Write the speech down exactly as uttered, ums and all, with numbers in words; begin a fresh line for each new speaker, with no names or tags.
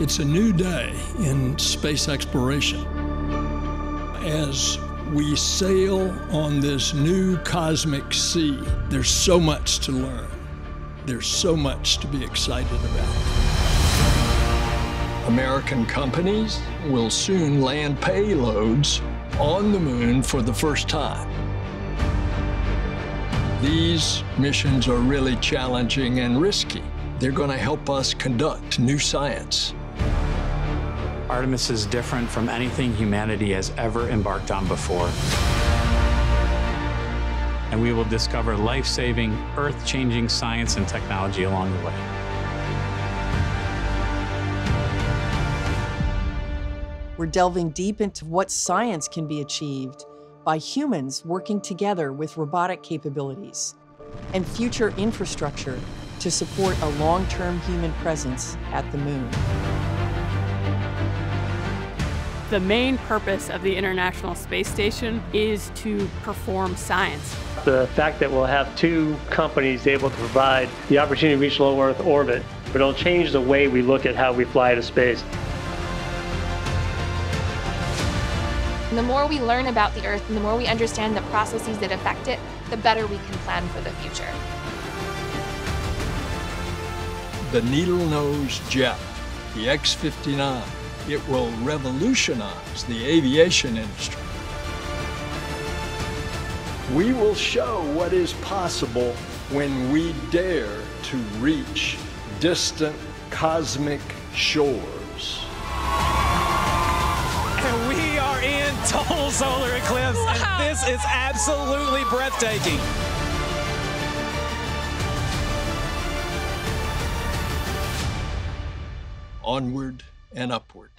It's a new day in space exploration. As we sail on this new cosmic sea, there's so much to learn. There's so much to be excited about. American companies will soon land payloads on the moon for the first time. These missions are really challenging and risky. They're going to help us conduct new science.
Artemis is different from anything humanity has ever embarked on before. And we will discover life-saving, earth-changing science and technology along the way.
We're delving deep into what science can be achieved by humans working together with robotic capabilities and future infrastructure to support a long-term human presence at the moon.
The main purpose of the International Space Station is to perform science.
The fact that we'll have two companies able to provide the opportunity to reach low Earth orbit, but it'll change the way we look at how we fly to space.
The more we learn about the Earth and the more we understand the processes that affect it, the better we can plan for the future.
The needle-nose jet, the X fifty-nine, it will revolutionize the aviation industry. We will show what is possible when we dare to reach distant cosmic shores.
And we are in total solar eclipse, wow. And this is absolutely breathtaking.
Onward and upward.